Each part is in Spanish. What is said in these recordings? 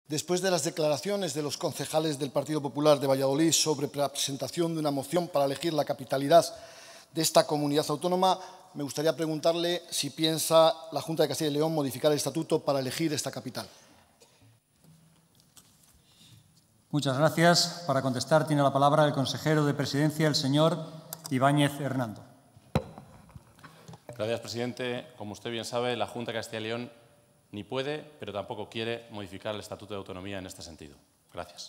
Después de las declaraciones de los concejales del Partido Popular de Valladolid sobre la presentación de una moción para elegir la capitalidad de esta comunidad autónoma, me gustaría preguntarle si piensa la Junta de Castilla y León modificar el estatuto para elegir esta capital. Muchas gracias. Para contestar tiene la palabra el consejero de Presidencia, el señor Ibáñez Hernando. Gracias, presidente. Como usted bien sabe, la Junta de Castilla y León ni puede, pero tampoco quiere modificar el Estatuto de Autonomía en este sentido. Gracias.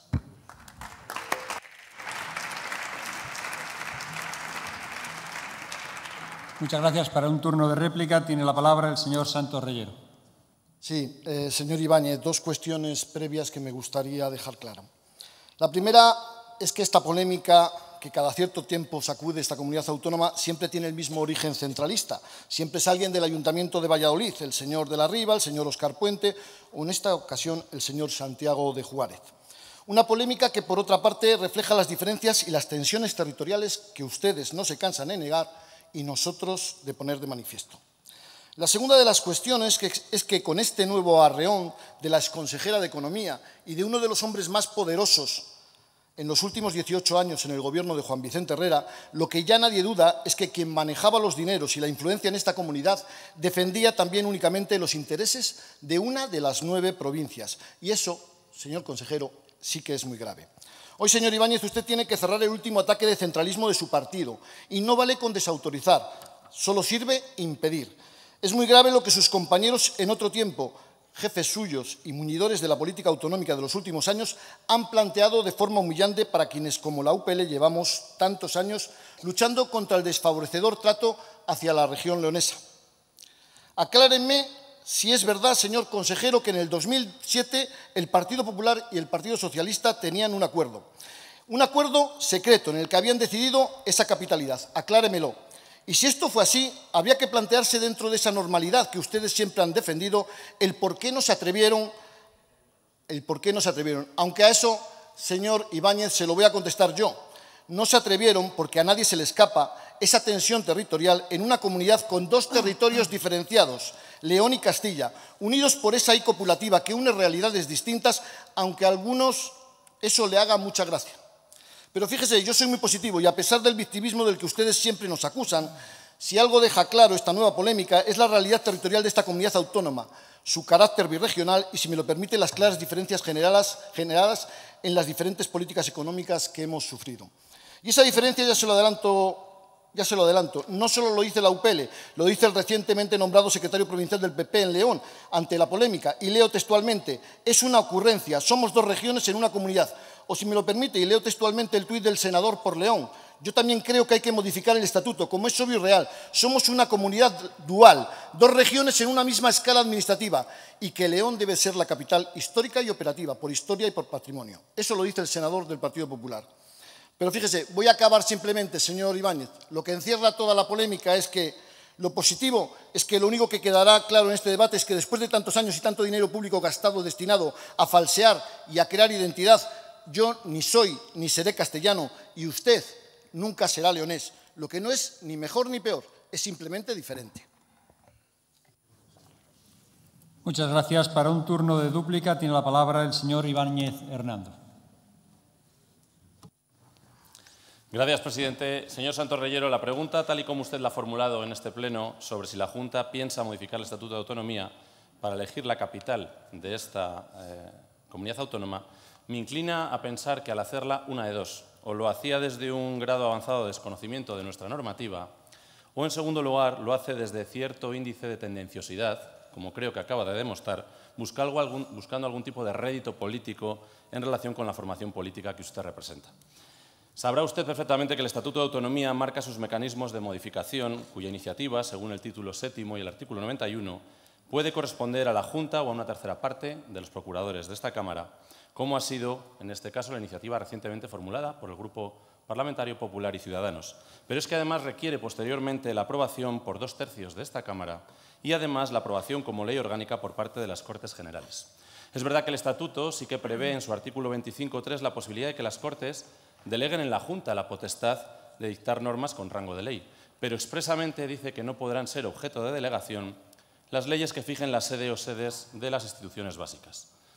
Muchas gracias. Para un turno de réplica tiene la palabra el señor Santos Reyero. Sí, señor Ibáñez, dos cuestiones previas que me gustaría dejar claras. La primera es que esta polémica que cada cierto tiempo sacude esta comunidad autónoma siempre tiene el mismo origen centralista. Siempre es alguien del Ayuntamiento de Valladolid, el señor de la Riva, el señor Óscar Puente o en esta ocasión el señor Santiago de Juárez. Una polémica que, por otra parte, refleja las diferencias y las tensiones territoriales que ustedes no se cansan de negar y nosotros de poner de manifiesto. La segunda de las cuestiones es que con este nuevo arreón de la exconsejera de Economía y de uno de los hombres más poderosos en los últimos 18 años en el gobierno de Juan Vicente Herrera, lo que ya nadie duda es que quien manejaba los dineros y la influencia en esta comunidad defendía también únicamente los intereses de una de las 9 provincias. Y eso, señor consejero, sí que es muy grave. Hoy, señor Ibáñez, usted tiene que cerrar el último ataque de centralismo de su partido y no vale con desautorizar, solo sirve impedir. Es muy grave lo que sus compañeros en otro tiempo, jefes suyos y muñidores de la política autonómica de los últimos años, han planteado de forma humillante para quienes, como la UPL, llevamos tantos años luchando contra el desfavorecedor trato hacia la región leonesa. Aclárenme si es verdad, señor consejero, que en el 2007 el Partido Popular y el Partido Socialista tenían un acuerdo secreto en el que habían decidido esa capitalidad. Acláremelo. Y si esto fue así, habría que plantearse dentro de esa normalidad que ustedes siempre han defendido el por qué no se atrevieron. Aunque a eso, señor Ibáñez, se lo voy a contestar yo. No se atrevieron porque a nadie se le escapa esa tensión territorial en una comunidad con 2 territorios diferenciados, León y Castilla, unidos por esa I copulativa que une realidades distintas, aunque a algunos eso le haga mucha gracia. Pero fíjese, yo soy muy positivo y a pesar del victimismo del que ustedes siempre nos acusan, si algo deja claro esta nueva polémica es la realidad territorial de esta comunidad autónoma, su carácter birregional y, si me lo permite, las claras diferencias generadas en las diferentes políticas económicas que hemos sufrido. Y esa diferencia, ya se lo adelanto, no solo lo dice la UPL, lo dice el recientemente nombrado secretario provincial del PP en León ante la polémica, y leo textualmente: es una ocurrencia, somos 2 regiones en una comunidad. O, si me lo permite, y leo textualmente el tuit del senador por León: yo también creo que hay que modificar el estatuto, como es obvio y real. Somos una comunidad dual, 2 regiones en una misma escala administrativa, y que León debe ser la capital histórica y operativa, por historia y por patrimonio. Eso lo dice el senador del Partido Popular. Pero fíjese, voy a acabar simplemente, señor Ibáñez. Lo que encierra toda la polémica es que lo positivo es que lo único que quedará claro en este debate es que después de tantos años y tanto dinero público gastado destinado a falsear y a crear identidad, yo ni soy ni seré castellano y usted nunca será leonés. Lo que no es ni mejor ni peor, es simplemente diferente. Muchas gracias. Para un turno de dúplica tiene la palabra el señor Ibáñez Hernando. Gracias, presidente. Señor Santos Reyero, la pregunta, tal y como usted la ha formulado en este pleno, sobre si la Junta piensa modificar el Estatuto de Autonomía para elegir la capital de esta comunidad autónoma, me inclina a pensar que al hacerla, una de dos: o lo hacía desde un grado avanzado de desconocimiento de nuestra normativa, o, en segundo lugar, lo hace desde cierto índice de tendenciosidad, como creo que acaba de demostrar, buscando algún tipo de rédito político en relación con la formación política que usted representa. Sabrá usted perfectamente que el Estatuto de Autonomía marca sus mecanismos de modificación, cuya iniciativa, según el título 7º y el artículo 91, puede corresponder a la Junta o a una tercera parte de los procuradores de esta Cámara, como ha sido, en este caso, la iniciativa recientemente formulada por el Grupo Parlamentario Popular y Ciudadanos. Pero es que además requiere posteriormente la aprobación por 2/3 de esta Cámara y además la aprobación como ley orgánica por parte de las Cortes Generales. Es verdad que el Estatuto sí que prevé en su artículo 25.3 la posibilidad de que las Cortes deleguen en la Junta la potestad de dictar normas con rango de ley, pero expresamente dice que no podrán ser objeto de delegación las leyes que fijen la sede o sedes de las instituciones básicas.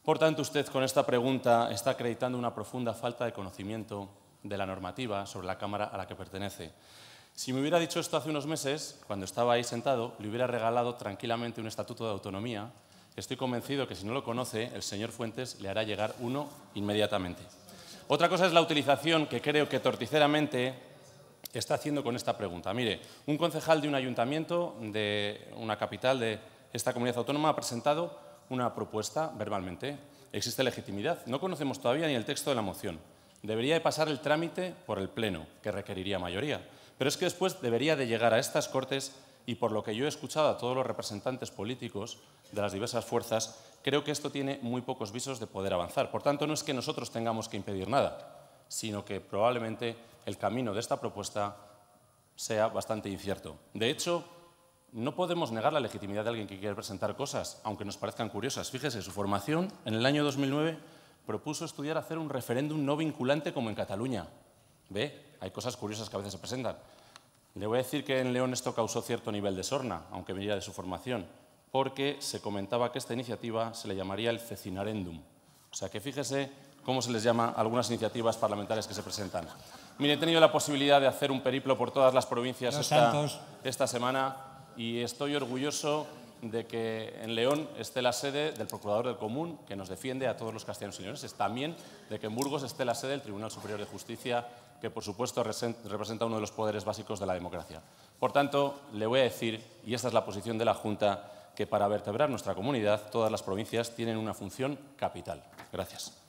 Por tanto, usted con esta pregunta está acreditando una profunda falta de conocimiento de la normativa sobre la Cámara a la que pertenece. Si me hubiera dicho esto hace unos meses, cuando estaba ahí sentado, le hubiera regalado tranquilamente un estatuto de autonomía. Estoy convencido que si no lo conoce, el señor Fuentes le hará llegar uno inmediatamente. Otra cosa es la utilización que creo que torticeramente está haciendo con esta pregunta. Mire, un concejal de un ayuntamiento de una capital de esta comunidad autónoma ha presentado una propuesta verbalmente. Existe legitimidad. No conocemos todavía ni el texto de la moción. Debería de pasar el trámite por el Pleno, que requeriría mayoría. Pero es que después debería de llegar a estas Cortes y, por lo que yo he escuchado a todos los representantes políticos de las diversas fuerzas, creo que esto tiene muy pocos visos de poder avanzar. Por tanto, no es que nosotros tengamos que impedir nada, sino que probablemente el camino de esta propuesta sea bastante incierto. De hecho, no podemos negar la legitimidad de alguien que quiere presentar cosas, aunque nos parezcan curiosas. Fíjese, su formación en el año 2009 propuso estudiar hacer un referéndum no vinculante como en Cataluña. ¿Ve? Hay cosas curiosas que a veces se presentan. Le voy a decir que en León esto causó cierto nivel de sorna, aunque viniera de su formación, porque se comentaba que esta iniciativa se le llamaría el cecinarendum. O sea que fíjese cómo se les llama a algunas iniciativas parlamentarias que se presentan. Mire, he tenido la posibilidad de hacer un periplo por todas las provincias esta semana y estoy orgulloso de que en León esté la sede del Procurador del Común, que nos defiende a todos los castellanos y leoneses. También de que en Burgos esté la sede del Tribunal Superior de Justicia, que por supuesto representa uno de los poderes básicos de la democracia. Por tanto, le voy a decir, y esta es la posición de la Junta, que para vertebrar nuestra comunidad todas las provincias tienen una función capital. Gracias.